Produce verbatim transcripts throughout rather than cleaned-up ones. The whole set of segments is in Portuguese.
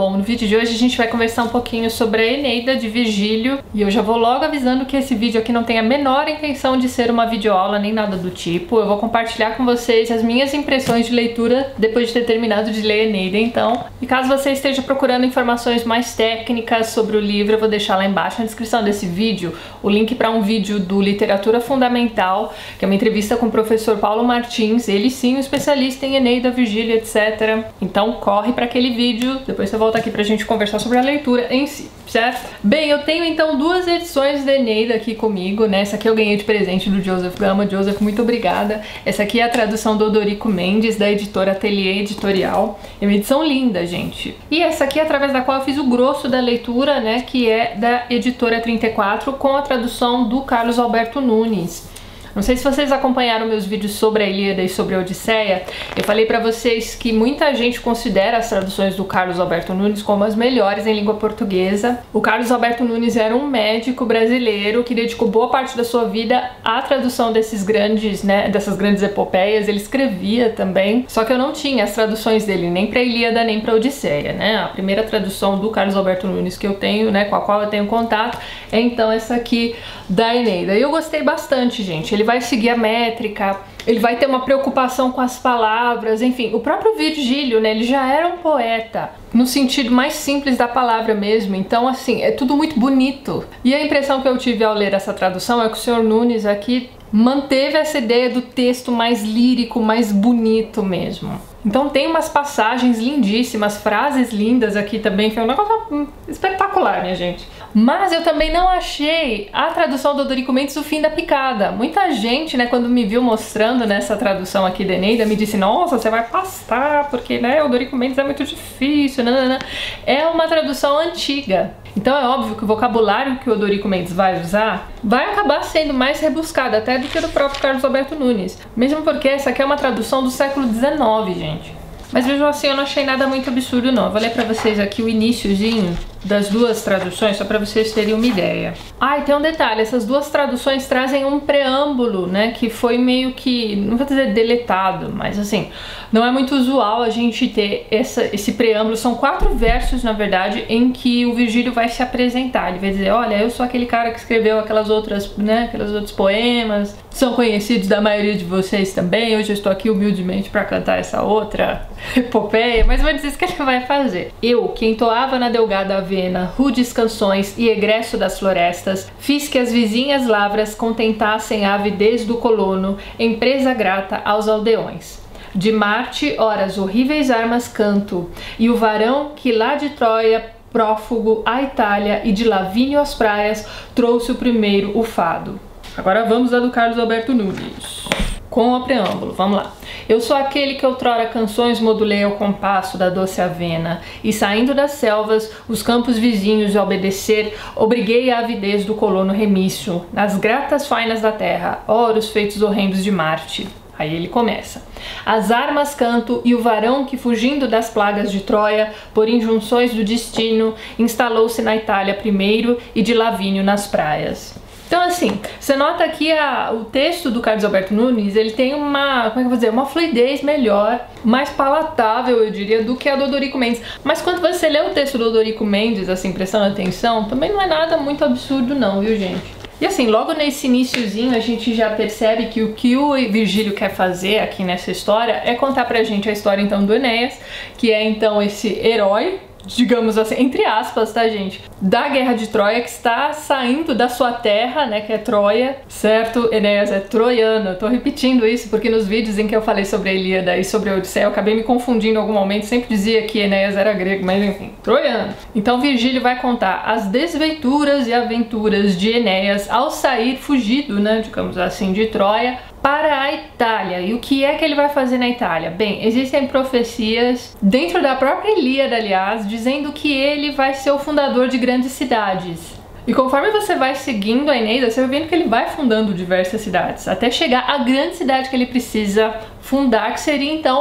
Bom, no vídeo de hoje a gente vai conversar um pouquinho sobre a Eneida de Virgílio e eu já vou logo avisando que esse vídeo aqui não tem a menor intenção de ser uma videoaula nem nada do tipo. Eu vou compartilhar com vocês as minhas impressões de leitura depois de ter terminado de ler a Eneida, então. E caso você esteja procurando informações mais técnicas sobre o livro, eu vou deixar lá embaixo na descrição desse vídeo o link para um vídeo do Literatura Fundamental, que é uma entrevista com o professor Paulo Martins, ele sim, um especialista em Eneida, Virgílio, etcétera. Então corre para aquele vídeo, depois você volta aqui pra gente conversar sobre a leitura em si, certo? Bem, eu tenho então duas edições da Eneida aqui comigo, né? Essa aqui eu ganhei de presente do Joseph Gama. Joseph, muito obrigada. Essa aqui é a tradução do Odorico Mendes, da editora Ateliê Editorial. É uma edição linda, gente. E essa aqui é através da qual eu fiz o grosso da leitura, né? Que é da editora trinta e quatro, com a tradução do Carlos Alberto Nunes. Não sei se vocês acompanharam meus vídeos sobre a Ilíada e sobre a Odisseia. Eu falei pra vocês que muita gente considera as traduções do Carlos Alberto Nunes como as melhores em língua portuguesa. O Carlos Alberto Nunes era um médico brasileiro que dedicou boa parte da sua vida à tradução desses grandes, né, dessas grandes epopeias. Ele escrevia também, só que eu não tinha as traduções dele nem pra Ilíada nem pra Odisseia, né? A primeira tradução do Carlos Alberto Nunes que eu tenho, né, com a qual eu tenho contato, é então essa aqui da Eneida. E eu gostei bastante, gente. Ele vai seguir a métrica, ele vai ter uma preocupação com as palavras, enfim, o próprio Virgílio, né, ele já era um poeta, no sentido mais simples da palavra mesmo, então assim, é tudo muito bonito. E a impressão que eu tive ao ler essa tradução é que o senhor Nunes aqui manteve essa ideia do texto mais lírico, mais bonito mesmo. Então tem umas passagens lindíssimas, frases lindas aqui também, foi um negócio espetacular, minha gente. Mas eu também não achei a tradução do Odorico Mendes o fim da picada. Muita gente, né, quando me viu mostrando nessa tradução aqui da Eneida, me disse, nossa, você vai passar, porque, né, o Odorico Mendes é muito difícil, nanana. É uma tradução antiga. Então é óbvio que o vocabulário que o Odorico Mendes vai usar vai acabar sendo mais rebuscado até do que do próprio Carlos Alberto Nunes. Mesmo porque essa aqui é uma tradução do século dezenove, gente. Mas mesmo assim eu não achei nada muito absurdo não. Eu vou ler pra vocês aqui o iniciozinho das duas traduções, só pra vocês terem uma ideia. Ah, e tem um detalhe, essas duas traduções trazem um preâmbulo, né, que foi meio que, não vou dizer deletado, mas assim, não é muito usual a gente ter essa, esse preâmbulo. São quatro versos, na verdade, em que o Virgílio vai se apresentar. Ele vai dizer, olha, eu sou aquele cara que escreveu aquelas outras, né, aqueles outros poemas, são conhecidos da maioria de vocês também, hoje eu estou aqui humildemente pra cantar essa outra epopeia, mas vou dizer isso que ele vai fazer. Eu, que entoava na delgada avena rudes canções e egresso das florestas, fiz que as vizinhas lavras contentassem a avidez do colono, em presa grata aos aldeões. De Marte, horas horríveis armas canto, e o varão que lá de Troia, prófugo à Itália e de Lavínio às praias, trouxe o primeiro o fado. Agora vamos a do Carlos Alberto Nunes. Com o preâmbulo, vamos lá. Eu sou aquele que outrora canções modulei ao compasso da doce avena, e saindo das selvas, os campos vizinhos a obedecer, obriguei a avidez do colono remício, nas gratas fainas da terra, ora os feitos horrendos de Marte. Aí ele começa. As armas canto e o varão que, fugindo das plagas de Troia, por injunções do destino, instalou-se na Itália primeiro e de Lavínio nas praias. Então assim, você nota aqui a, o texto do Carlos Alberto Nunes, ele tem uma, como é que eu vou dizer, uma fluidez melhor, mais palatável, eu diria, do que a do Odorico Mendes. Mas quando você lê o texto do Odorico Mendes, assim, prestando atenção, também não é nada muito absurdo não, viu, gente? E assim, logo nesse iniciozinho a gente já percebe que o que o Virgílio quer fazer aqui nessa história é contar pra gente a história então do Enéas, que é então esse herói, digamos assim, entre aspas, tá, gente, da Guerra de Troia, que está saindo da sua terra, né, que é Troia, certo? Enéas é troiano. Eu tô repetindo isso porque nos vídeos em que eu falei sobre a Ilíada e sobre a Odisseia eu acabei me confundindo em algum momento, sempre dizia que Enéas era grego, mas enfim, troiano. Então Virgílio vai contar as desventuras e aventuras de Enéas ao sair fugido, né, digamos assim, de Troia, para a Itália. E o que é que ele vai fazer na Itália? Bem, existem profecias dentro da própria Ilíada, aliás, dizendo que ele vai ser o fundador de grandes cidades. E conforme você vai seguindo a Eneida, você vai vendo que ele vai fundando diversas cidades, até chegar à grande cidade que ele precisa fundar, que seria então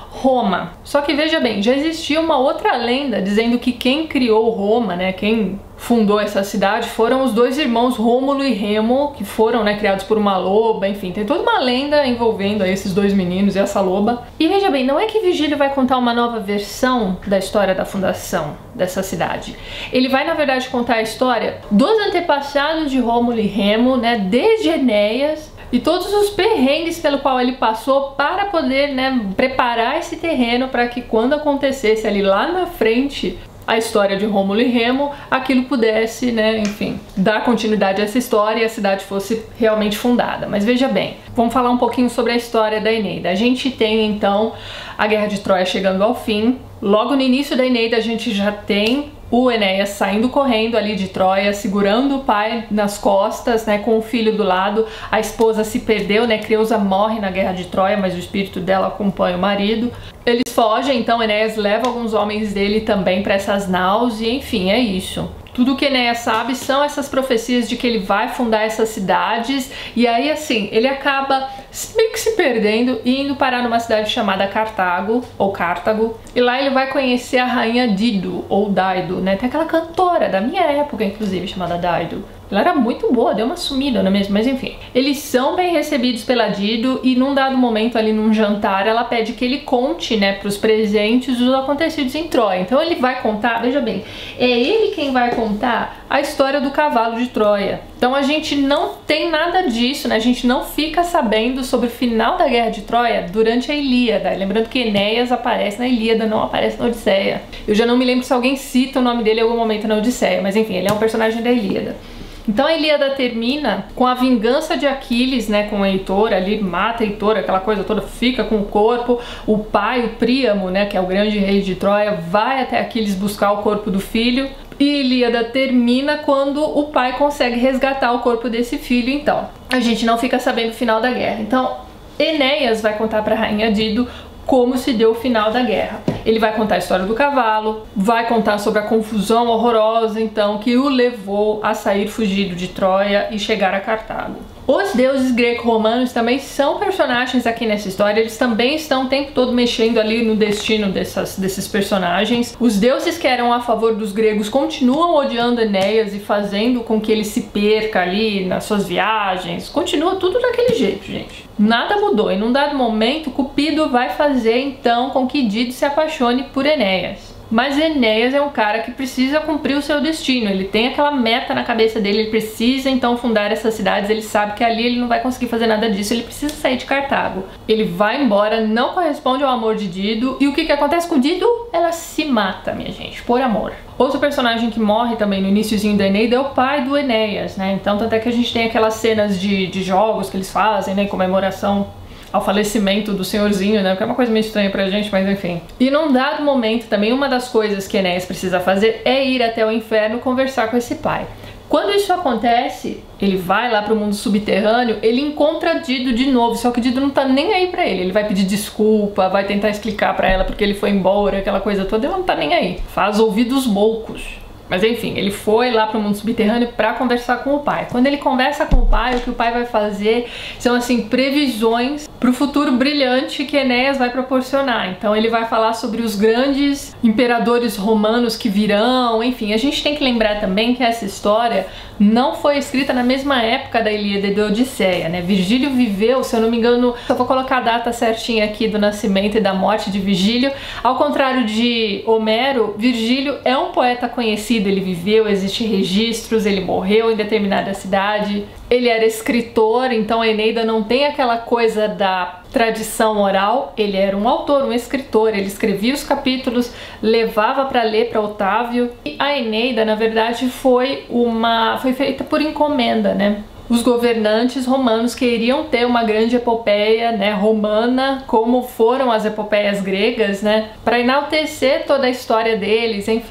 Roma. Só que veja bem, já existia uma outra lenda dizendo que quem criou Roma, né, quem fundou essa cidade foram os dois irmãos Rômulo e Remo, que foram, né, criados por uma loba, enfim, tem toda uma lenda envolvendo aí esses dois meninos e essa loba. E veja bem, não é que Virgílio vai contar uma nova versão da história da fundação dessa cidade. Ele vai, na verdade, contar a história dos antepassados de Rômulo e Remo, né, desde Enéas, e todos os perrengues pelo qual ele passou para poder, né, preparar esse terreno para que quando acontecesse ali lá na frente a história de Rômulo e Remo, aquilo pudesse, né, enfim, dar continuidade a essa história e a cidade fosse realmente fundada. Mas veja bem, vamos falar um pouquinho sobre a história da Eneida. A gente tem então a Guerra de Troia chegando ao fim. Logo no início da Eneida a gente já tem o Enéas saindo correndo ali de Troia, segurando o pai nas costas, né, com o filho do lado. A esposa se perdeu, né, Creusa morre na Guerra de Troia, mas o espírito dela acompanha o marido. Eles fogem, então Enéas leva alguns homens dele também para essas naus e enfim, é isso. Tudo que Enéas sabe são essas profecias de que ele vai fundar essas cidades, e aí assim, ele acaba meio que se perdendo e indo parar numa cidade chamada Cartago, ou Cartago, e lá ele vai conhecer a rainha Dido, ou Daido, né? Tem aquela cantora da minha época, inclusive, chamada Daido. Ela era muito boa, deu uma sumida, não é mesmo? Mas enfim, eles são bem recebidos pela Dido e num dado momento ali num jantar ela pede que ele conte, né, pros presentes os acontecidos em Troia. Então ele vai contar, veja bem, é ele quem vai contar a história do cavalo de Troia. Então a gente não tem nada disso, né? A gente não fica sabendo sobre o final da Guerra de Troia durante a Ilíada. Lembrando que Enéas aparece na Ilíada, não aparece na Odisseia. Eu já não me lembro se alguém cita o nome dele em algum momento na Odisseia, mas enfim, ele é um personagem da Ilíada. Então a Ilíada termina com a vingança de Aquiles, né, com Heitor ali, mata Heitor, aquela coisa toda, fica com o corpo. O pai, o Príamo, né, que é o grande rei de Troia, vai até Aquiles buscar o corpo do filho. E Ilíada termina quando o pai consegue resgatar o corpo desse filho. Então, a gente não fica sabendo o final da guerra. Então, Enéas vai contar para a rainha Dido como se deu o final da guerra. Ele vai contar a história do cavalo, vai contar sobre a confusão horrorosa, então, que o levou a sair fugido de Troia e chegar a Cartago. Os deuses greco-romanos também são personagens aqui nessa história, eles também estão o tempo todo mexendo ali no destino dessas, desses personagens. Os deuses que eram a favor dos gregos continuam odiando Enéas e fazendo com que ele se perca ali nas suas viagens. Continua tudo daquele jeito, gente. Nada mudou, e num dado momento Cupido vai fazer então com que Dido se apaixone por Enéas. Mas Enéas é um cara que precisa cumprir o seu destino, ele tem aquela meta na cabeça dele, ele precisa então fundar essas cidades, ele sabe que ali ele não vai conseguir fazer nada disso, ele precisa sair de Cartago. Ele vai embora, não corresponde ao amor de Dido, e o que que acontece com Dido? Ela se mata, minha gente, por amor. Outro personagem que morre também no iniciozinho da Eneida é o pai do Enéas, né? Então, tanto é que a gente tem aquelas cenas de, de jogos que eles fazem, né, em comemoração ao falecimento do senhorzinho, né? Que é uma coisa meio estranha pra gente, mas enfim. E num dado momento, também uma das coisas que Enéas precisa fazer é ir até o inferno conversar com esse pai. Quando isso acontece, ele vai lá pro mundo subterrâneo, ele encontra Dido de novo, só que Dido não tá nem aí pra ele. Ele vai pedir desculpa, vai tentar explicar pra ela porque ele foi embora, aquela coisa toda, ela não tá nem aí. Faz ouvidos loucos. Mas enfim, ele foi lá pro mundo subterrâneo pra conversar com o pai. Quando ele conversa com o pai, o que o pai vai fazer são, assim, previsões pro futuro brilhante que Enéas vai proporcionar. Então ele vai falar sobre os grandes imperadores romanos que virão, enfim. A gente tem que lembrar também que essa história não foi escrita na mesma época da Ilíada e da Odisseia, né? Virgílio viveu, se eu não me engano, eu vou colocar a data certinha aqui do nascimento e da morte de Virgílio. Ao contrário de Homero, Virgílio é um poeta conhecido, ele viveu, existem registros, ele morreu em determinada cidade. Ele era escritor, então a Eneida não tem aquela coisa da tradição oral, ele era um autor, um escritor, ele escrevia os capítulos, levava para ler para Otávio. E a Eneida, na verdade, foi uma foi feita por encomenda, né? Os governantes romanos queriam ter uma grande epopeia, né, romana, como foram as epopeias gregas, né, para enaltecer toda a história deles, enfim.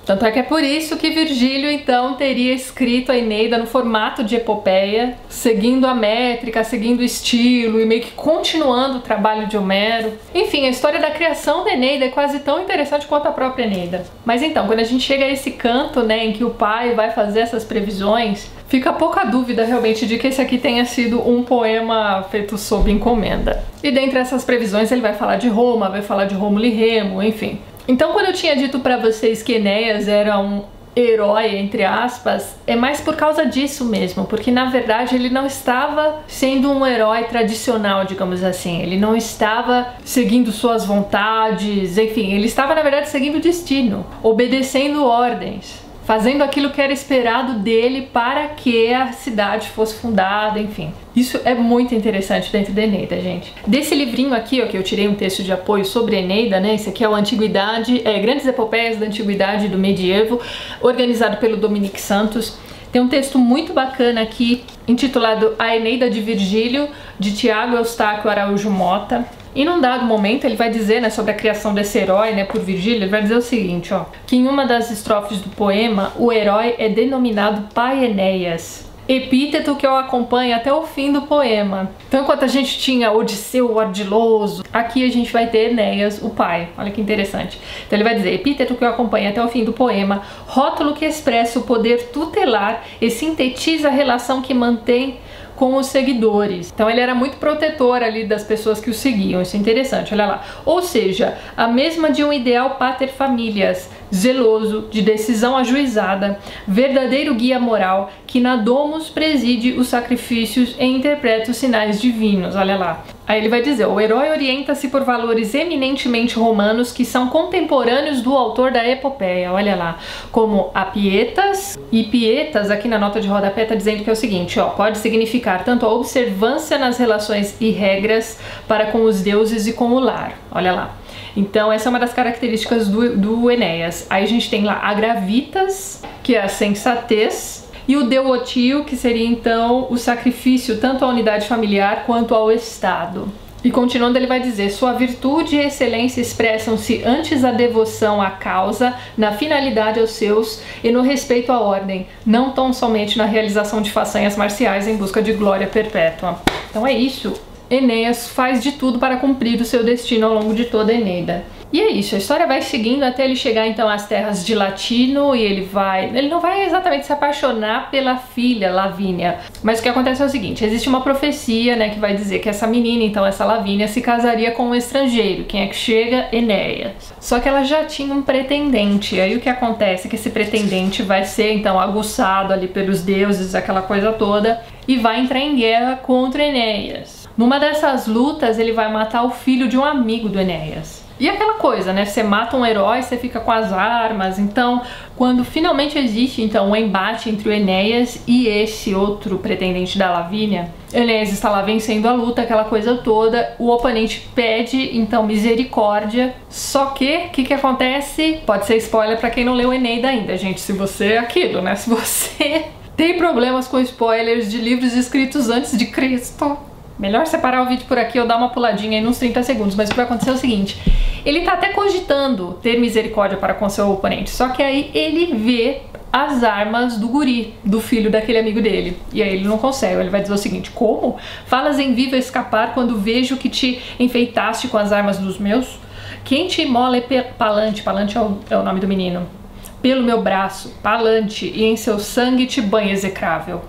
Tanto é que é por isso que Virgílio, então, teria escrito a Eneida no formato de epopeia, seguindo a métrica, seguindo o estilo e meio que continuando o trabalho de Homero. Enfim, a história da criação da Eneida é quase tão interessante quanto a própria Eneida. Mas então, quando a gente chega a esse canto, né, em que o pai vai fazer essas previsões, fica pouca dúvida realmente de que esse aqui tenha sido um poema feito sob encomenda. E dentre essas previsões ele vai falar de Roma, vai falar de Rômulo e Remo, enfim. Então, quando eu tinha dito pra vocês que Enéas era um herói, entre aspas, é mais por causa disso mesmo, porque na verdade ele não estava sendo um herói tradicional, digamos assim, ele não estava seguindo suas vontades, enfim, ele estava na verdade seguindo o destino, obedecendo ordens, fazendo aquilo que era esperado dele para que a cidade fosse fundada, enfim. Isso é muito interessante dentro da Eneida, gente. Desse livrinho aqui, ó, que eu tirei um texto de apoio sobre Eneida, né? Esse aqui é o Antiguidade, é, Grandes Epopeias da Antiguidade e do Medievo, organizado pelo Dominique Santos. Tem um texto muito bacana aqui, intitulado A Eneida de Virgílio, de Tiago Eustáquio Araújo Mota. E num dado momento ele vai dizer, né, sobre a criação desse herói, né, por Virgílio, ele vai dizer o seguinte, ó, que em uma das estrofes do poema, o herói é denominado Pai Enéas, epíteto que o acompanha até o fim do poema. Então, enquanto a gente tinha Odisseu, o ardiloso, aqui a gente vai ter Enéas, o pai. Olha que interessante. Então ele vai dizer, epíteto que o acompanha até o fim do poema, rótulo que expressa o poder tutelar e sintetiza a relação que mantém com os seguidores. Então ele era muito protetor ali das pessoas que o seguiam, isso é interessante, olha lá. Ou seja, a mesma de um ideal pater familias, zeloso, de decisão ajuizada, verdadeiro guia moral, que na domus preside os sacrifícios e interpreta os sinais divinos, olha lá. Aí ele vai dizer, o herói orienta-se por valores eminentemente romanos que são contemporâneos do autor da epopeia, olha lá, como a pietas, e pietas aqui na nota de rodapé tá dizendo que é o seguinte, ó, pode significar tanto a observância nas relações e regras para com os deuses e com o lar, olha lá. Então essa é uma das características do, do Enéas. Aí a gente tem lá a gravitas, que é a sensatez, e o devotio, que seria então o sacrifício tanto à unidade familiar quanto ao Estado. E continuando ele vai dizer, sua virtude e excelência expressam-se antes a devoção à causa, na finalidade aos seus e no respeito à ordem, não tão somente na realização de façanhas marciais em busca de glória perpétua. Então é isso. Enéas faz de tudo para cumprir o seu destino ao longo de toda a Eneida. E é isso, a história vai seguindo até ele chegar então às terras de Latino e ele vai... Ele não vai exatamente se apaixonar pela filha, Lavínia, mas o que acontece é o seguinte, existe uma profecia, né, que vai dizer que essa menina, então essa Lavínia, se casaria com um estrangeiro. Quem é que chega? Enéas. Só que ela já tinha um pretendente, e aí o que acontece é que esse pretendente vai ser então aguçado ali pelos deuses, aquela coisa toda, e vai entrar em guerra contra Enéas. Numa dessas lutas ele vai matar o filho de um amigo do Enéas. E aquela coisa, né? Você mata um herói, você fica com as armas. Então, quando finalmente existe então um embate entre o Enéas e esse outro pretendente da Lavínia, Enéas está lá vencendo a luta, aquela coisa toda. O oponente pede então misericórdia. Só que, o que que acontece? Pode ser spoiler pra quem não leu Eneida ainda, gente. Se você é aquilo, né? Se você tem problemas com spoilers de livros escritos antes de Cristo, melhor separar o vídeo por aqui ou dar uma puladinha aí nos trinta segundos, mas o que vai acontecer é o seguinte, ele tá até cogitando ter misericórdia para com seu oponente, só que aí ele vê as armas do guri, do filho daquele amigo dele, e aí ele não consegue, ele vai dizer o seguinte, como? Falas em vivo escapar quando vejo que te enfeitaste com as armas dos meus? Quem te imola é Palante, Palante é o, é o nome do menino, pelo meu braço, Palante, e em seu sangue te banha execrável.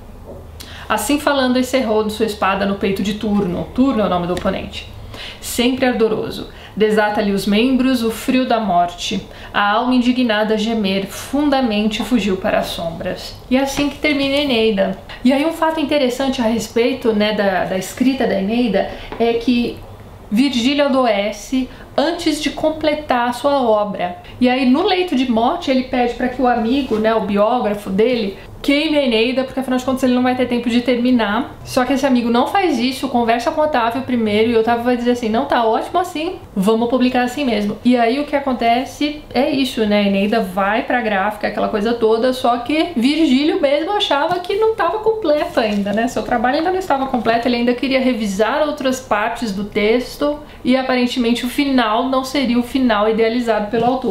Assim falando, encerrou de sua espada no peito de Turno. Turno é o nome do oponente. Sempre ardoroso. Desata-lhe os membros o frio da morte. A alma indignada a gemer, fundamente fugiu para as sombras. E é assim que termina a Eneida. E aí um fato interessante a respeito, né, da, da escrita da Eneida é que Virgílio adoece antes de completar a sua obra. E aí no leito de morte ele pede para que o amigo, né, o biógrafo dele, queime a Eneida, porque afinal de contas ele não vai ter tempo de terminar. Só que esse amigo não faz isso, conversa com o Otávio primeiro, e o Otávio vai dizer assim, não, tá ótimo assim, vamos publicar assim mesmo. E aí o que acontece é isso, né, a Eneida vai pra gráfica, aquela coisa toda, só que Virgílio mesmo achava que não estava completo ainda, né, seu trabalho ainda não estava completo, ele ainda queria revisar outras partes do texto, e aparentemente o final não seria o final idealizado pelo autor.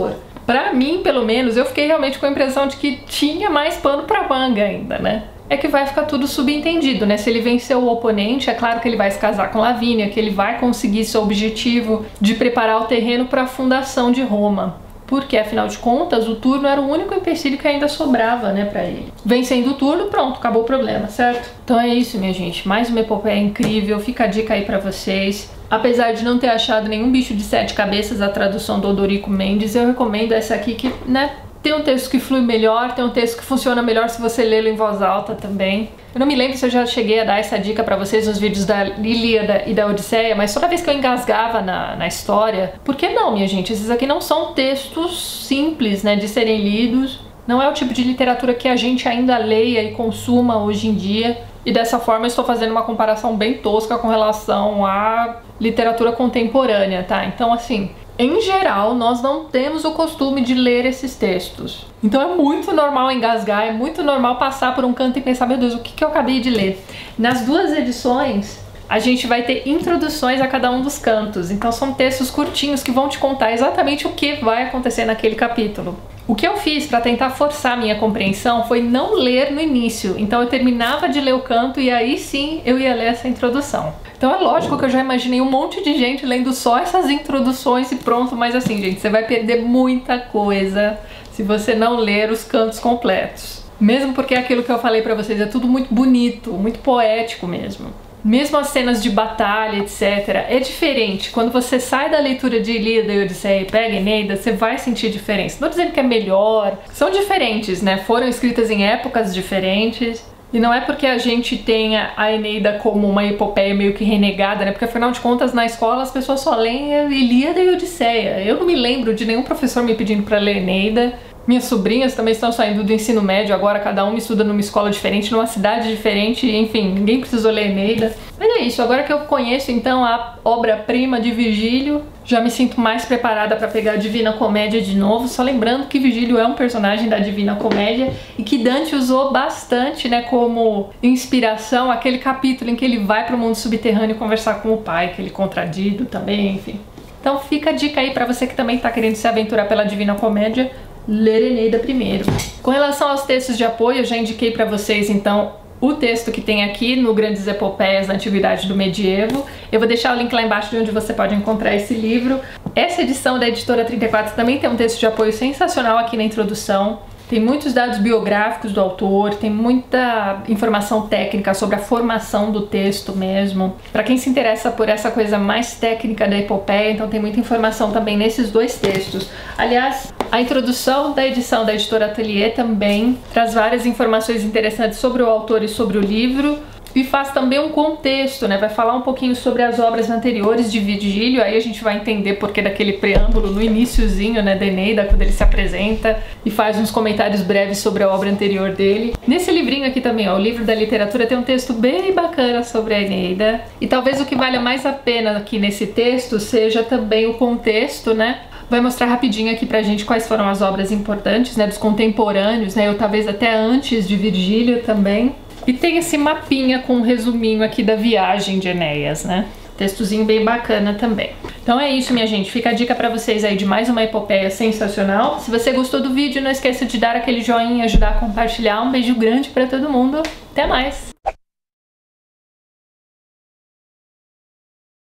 Pra mim, pelo menos, eu fiquei realmente com a impressão de que tinha mais pano pra manga ainda, né? É que vai ficar tudo subentendido, né? Se ele venceu o oponente, é claro que ele vai se casar com Lavínia, que ele vai conseguir seu objetivo de preparar o terreno para a fundação de Roma. Porque, afinal de contas, o turno era o único empecilho que ainda sobrava, né, pra ele. Vencendo o turno, pronto, acabou o problema, certo? Então é isso, minha gente. Mais uma epopeia incrível, fica a dica aí pra vocês. Apesar de não ter achado nenhum bicho de sete cabeças, a tradução do Odorico Mendes, eu recomendo essa aqui que, né, tem um texto que flui melhor, tem um texto que funciona melhor se você lê-lo em voz alta também. Eu não me lembro se eu já cheguei a dar essa dica pra vocês nos vídeos da Ilíada e da Odisseia, mas toda vez que eu engasgava na, na história, por que não, minha gente? Esses aqui não são textos simples, né, de serem lidos. Não é o tipo de literatura que a gente ainda leia e consuma hoje em dia. E dessa forma eu estou fazendo uma comparação bem tosca com relação à literatura contemporânea, tá? Então, assim, em geral, nós não temos o costume de ler esses textos. Então é muito normal engasgar, é muito normal passar por um canto e pensar, meu Deus, o que, que eu acabei de ler? Nas duas edições, a gente vai ter introduções a cada um dos cantos. Então são textos curtinhos que vão te contar exatamente o que vai acontecer naquele capítulo. O que eu fiz para tentar forçar a minha compreensão foi não ler no início. Então eu terminava de ler o canto e aí sim eu ia ler essa introdução. Então é lógico que eu já imaginei um monte de gente lendo só essas introduções e pronto, mas assim, gente, você vai perder muita coisa se você não ler os cantos completos. Mesmo porque aquilo que eu falei pra vocês é tudo muito bonito, muito poético mesmo. Mesmo as cenas de batalha, etcétera, é diferente. Quando você sai da leitura de Ilíada e Odisseia e pega Eneida, você vai sentir diferença. Não dizendo que é melhor, são diferentes, né? Foram escritas em épocas diferentes. E não é porque a gente tenha a Eneida como uma epopeia meio que renegada, né? Porque afinal de contas, na escola as pessoas só leem Ilíada e Odisseia. Eu não me lembro de nenhum professor me pedindo pra ler Eneida. Minhas sobrinhas também estão saindo do ensino médio agora, cada uma estuda numa escola diferente, numa cidade diferente, enfim, ninguém precisou ler Eneida. Mas é isso, agora que eu conheço então a obra-prima de Virgílio, já me sinto mais preparada para pegar a Divina Comédia de novo, só lembrando que Virgílio é um personagem da Divina Comédia e que Dante usou bastante, né, como inspiração aquele capítulo em que ele vai para o mundo subterrâneo conversar com o pai, aquele contradido também, enfim. Então fica a dica aí para você que também está querendo se aventurar pela Divina Comédia, ler Eneida primeiro. Com relação aos textos de apoio, eu já indiquei para vocês então o texto que tem aqui no Grandes Epopeias da Antiguidade do Medievo. Eu vou deixar o link lá embaixo de onde você pode encontrar esse livro. Essa edição da editora trinta e quatro também tem um texto de apoio sensacional aqui na introdução. Tem muitos dados biográficos do autor, tem muita informação técnica sobre a formação do texto mesmo. Para quem se interessa por essa coisa mais técnica da epopeia, então tem muita informação também nesses dois textos. Aliás, a introdução da edição da editora Atelier também traz várias informações interessantes sobre o autor e sobre o livro. E faz também um contexto, né? Vai falar um pouquinho sobre as obras anteriores de Virgílio, aí a gente vai entender porque daquele preâmbulo no iniciozinho, né, da Eneida, quando ele se apresenta e faz uns comentários breves sobre a obra anterior dele. Nesse livrinho aqui também, ó, o livro da literatura, tem um texto bem bacana sobre a Eneida. E talvez o que valha mais a pena aqui nesse texto seja também o contexto, né? Vai mostrar rapidinho aqui pra gente quais foram as obras importantes, né, dos contemporâneos, né, ou talvez até antes de Virgílio também. E tem esse mapinha com um resuminho aqui da viagem de Enéas, né? Textozinho bem bacana também. Então é isso, minha gente. Fica a dica pra vocês aí de mais uma epopeia sensacional. Se você gostou do vídeo, não esqueça de dar aquele joinha e ajudar a compartilhar. Um beijo grande pra todo mundo. Até mais!